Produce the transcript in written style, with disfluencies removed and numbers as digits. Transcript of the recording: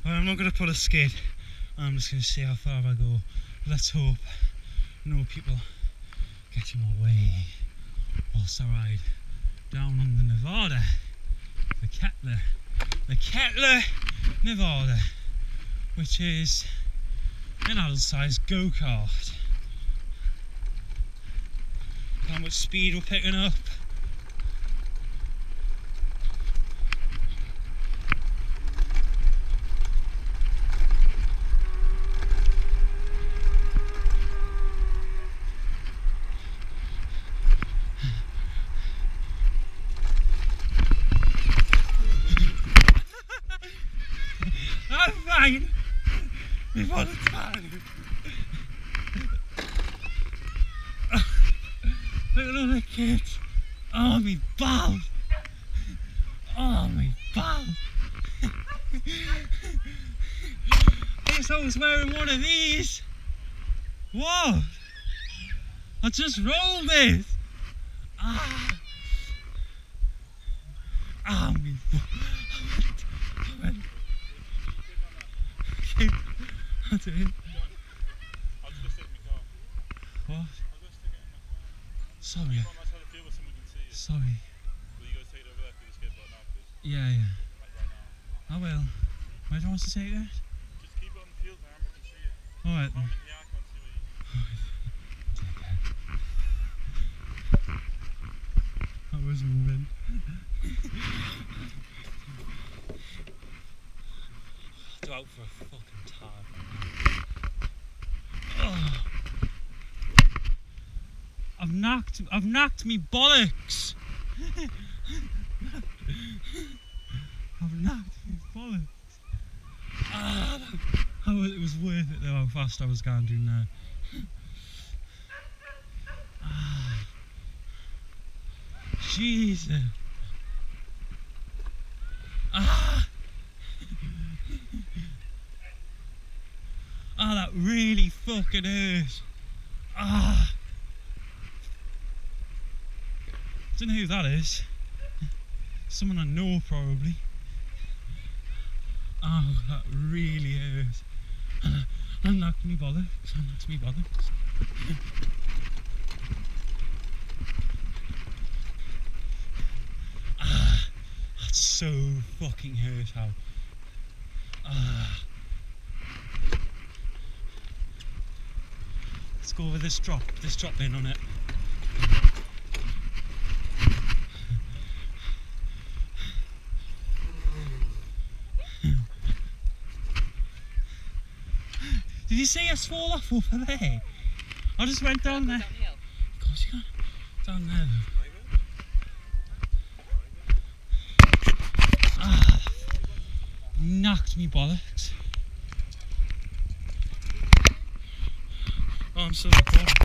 I'm not going to pull a skid. I'm just going to see how far I go. Let's hope no people get in my way whilst I ride down on the Nevada, the Kettler Nevada, which is an adult-sized go-kart. How much speed we're picking up. I'm fine before the time. Look at all the kids. Oh, me balls. Oh, me balls. This house wearing one of these. What? I just rolled it. Ah. Ah, me balls. I went. Okay. I did. I'll just go sit in my car. What? I'll go stick it in my car. Sorry. It's not nice how to feel when someone can see you. Sorry. Will you go take it over there through the skateboard now, please? Yeah, yeah. Like right now. I will. Where do you want us to take it? Just keep it on the field, man. I can see it. Alright then. Mom and Dad can't see what you. Take care. That was moving. Go out for a fucking time. Oh. I've knocked me bollocks. I've knocked me bollocks. Ah, it was worth it though how fast I was going doing there. Ah, Jesus. Ah. Oh, that really fucking hurt. Ah. Don't know who that is. Someone I know probably. Oh, that really hurt. I knocked me bollocks. I knocked me bollocks. Ah, that's so fucking hurt how. Ah. Let's go over this drop in on it. Did you see us fall off over there? I just went down there. Of course you can. Down there though. Ah, knocked me bollocks. Oh, I'm still recording.